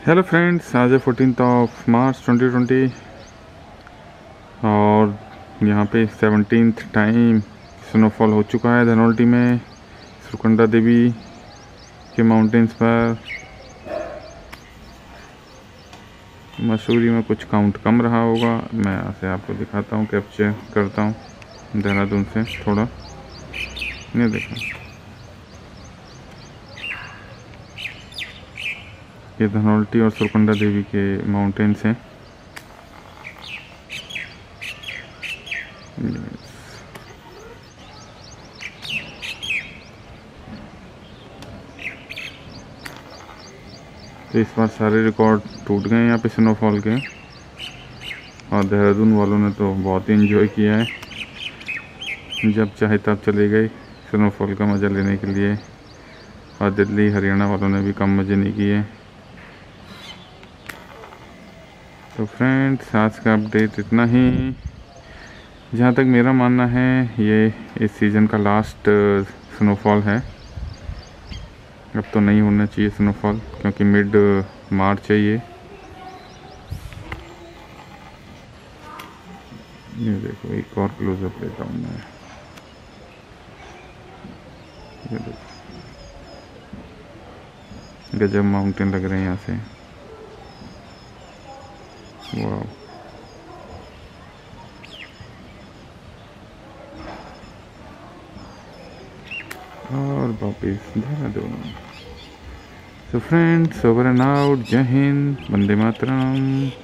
Hello friends, आज है 14 मार्च 2020 और यहाँ पे 17th टाइम स्नोफॉल हो चुका है धनौल्टी में, सुरकंडा देवी के माउंटेन्स पर। मसूरी में कुछ काउंट कम रहा होगा, मैं यहाँ से आपको दिखाता हूँ, कैप्चर करता हूँ देहरादून से थोड़ा। ये देखो, ये धनौल्टी और सुरकंडा देवी के माउंटेन्स हैं। तो इस बार सारे रिकॉर्ड टूट गए यहाँ पे स्नोफॉल के, और देहरादून वालों ने तो बहुत ही एंजॉय किया है। जब चाहे तब चले गए स्नोफॉल का मज़ा लेने के लिए, और दिल्ली हरियाणा वालों ने भी कम मज़े नहीं किए। तो फ्रेंड्स, आज का अपडेट इतना ही। जहाँ तक मेरा मानना है, ये इस सीज़न का लास्ट स्नोफॉल है। अब तो नहीं होना चाहिए स्नोफॉल, क्योंकि मिड मार्च है ये देखो, एक और क्लोजअप लेता हूँ मैं। ये देखो, गजब माउंटेन लग रहे हैं यहाँ से। वाह, और वापिस Dehradun. So friends, over and out. जय हिंद, वंदे मातरम।